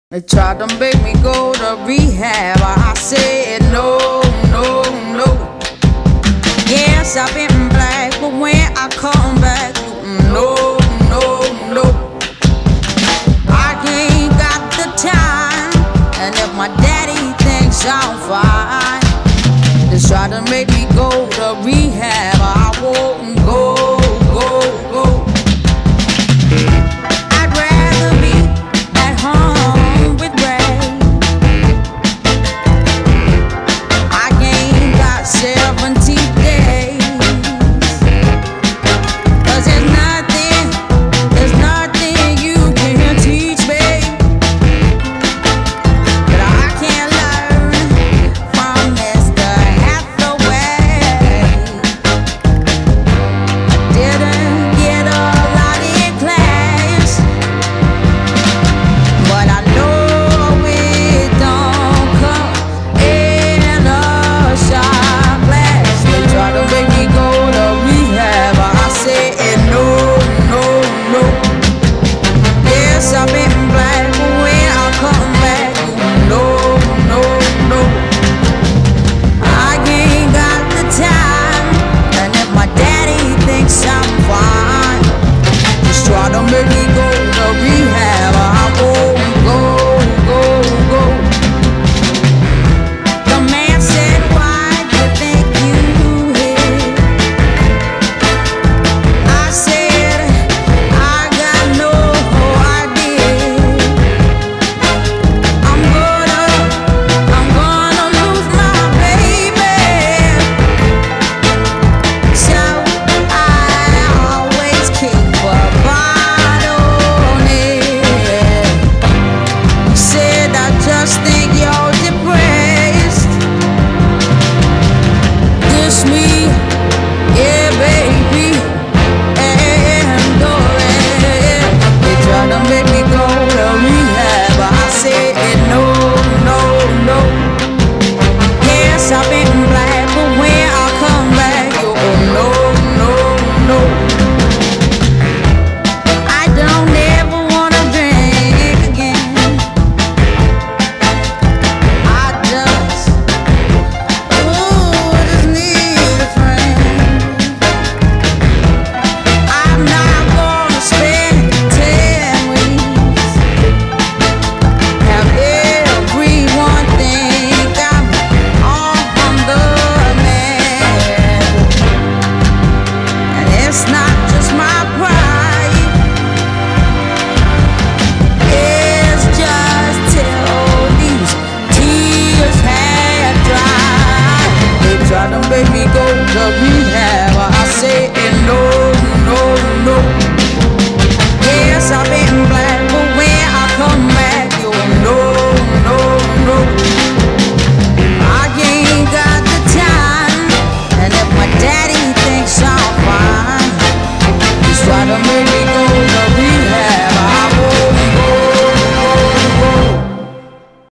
They tried to make me go to rehab. I said no, no, no. Yes, I've been black, but when I come back, no, no, no. I ain't got the time, and if my daddy thinks I'm fine, they try to make me go to rehab. I won't go, go, go. I'd rather be at home with Ray. I ain't got 70 days, 'cause there's nothing you can teach me that I can't learn from Mr. Hathaway. I didn't get a lot in class, but I know it don't come in a shot glass. They try to make me go to rehab. I said no, no, no. Yes, I've been black, but when I come back, no, no, no. I ain't got the time, and if my daddy thinks I'm fine, just try to make me go to rehab. I won't go, go, go. The man said, why do you think you hit? I said, I got no idea. I'm gonna lose my baby, so I always keep a bottle on it. He said, I just think you're depressed. Dish me, yeah, baby, and go ahead. They try to make me go to rehab. I said no, no, no. Yes, I've been black, but when I come back, oh no, no, no. I don't ever wanna drink again. I just need a friend. I'm not gonna spend 10 weeks, have everyone think I'm on the man. And it's not just my pride, it's just till these tears have dried. They try to make me go to rehab. I say